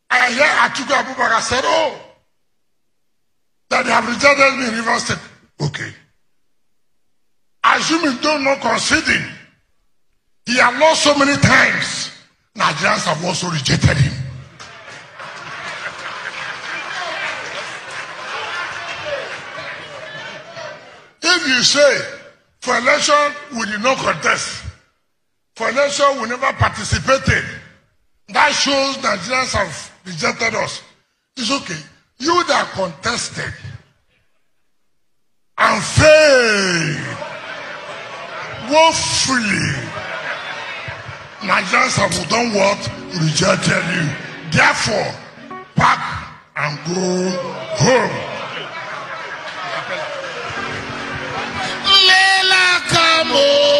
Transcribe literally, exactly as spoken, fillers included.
I hear Atiku Abubakar said, oh, that they have rejected me in Rivers State. Okay. Assuming don't not conceding, he had lost so many times. Nigerians have also rejected him. If you say, for election we did not contest, for election we never participated, that shows Nigerians have rejected us. It's okay. You that contested and failed woefully, Nigerians have done what? Rejected you. Therefore, pack and go home. Lela Kamo.